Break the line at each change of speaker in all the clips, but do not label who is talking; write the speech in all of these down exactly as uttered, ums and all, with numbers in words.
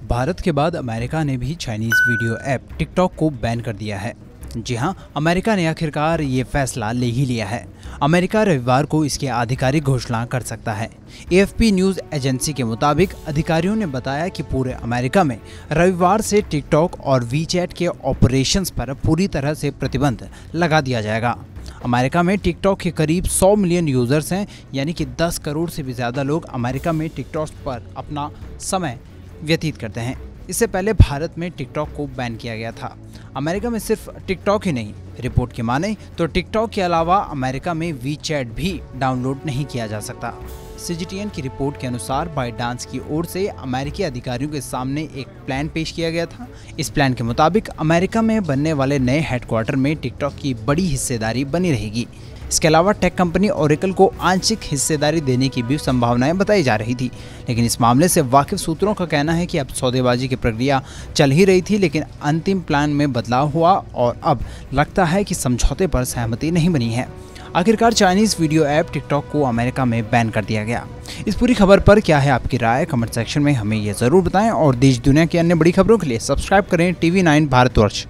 भारत के बाद अमेरिका ने भी चाइनीज वीडियो ऐप टिकटॉक को बैन कर दिया है। जी हां, अमेरिका ने आखिरकार ये फैसला ले ही लिया है। अमेरिका रविवार को इसकी आधिकारिक घोषणा कर सकता है। A F P news agency के मुताबिक अधिकारियों ने बताया कि पूरे अमेरिका में रविवार से टिकटॉक और वीचैट के ऑपरेशंस पर पूरी तरह से प्रतिबंध लगा दिया जाएगा। अमेरिका में टिकटॉक के करीब सौ मिलियन यूजर्स हैं, यानी कि दस करोड़ से भी ज़्यादा लोग अमेरिका में टिकटॉक पर अपना समय व्यतीत करते हैं। इससे पहले भारत में टिकटॉक को बैन किया गया था। अमेरिका में सिर्फ टिकटॉक ही नहीं, रिपोर्ट की माने तो टिकटॉक के अलावा अमेरिका में वीचैट भी डाउनलोड नहीं किया जा सकता। सी जी टी एन की रिपोर्ट के अनुसार बाइटडांस की ओर से अमेरिकी अधिकारियों के सामने एक प्लान पेश किया गया था। इस प्लान के मुताबिक अमेरिका में बनने वाले नए हेडक्वार्टर में टिकटॉक की बड़ी हिस्सेदारी बनी रहेगी। इसके अलावा टेक कंपनी ओरेकल को आंशिक हिस्सेदारी देने की भी संभावनाएं बताई जा रही थी, लेकिन इस मामले से वाकिफ सूत्रों का कहना है कि अब सौदेबाजी की प्रक्रिया चल ही रही थी, लेकिन अंतिम प्लान में बदलाव हुआ और अब लगता है कि समझौते पर सहमति नहीं बनी है। आखिरकार चाइनीज वीडियो ऐप टिकटॉक को अमेरिका में बैन कर दिया गया। इस पूरी खबर पर क्या है आपकी राय? कमेंट सेक्शन में हमें ये जरूर बताएं और देश दुनिया की अन्य बड़ी खबरों के लिए सब्सक्राइब करें टीवी नाइन भारतवर्ष।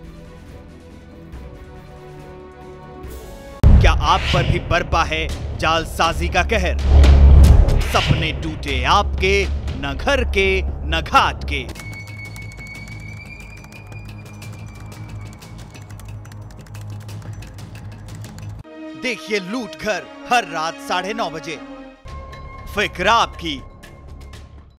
क्या आप पर भी बरपा है जालसाजी का कहर? सपने टूटे आपके, न घर के न घाट के। देखिए लूट घर हर रात साढ़े नौ बजे। फिक्र आपकी,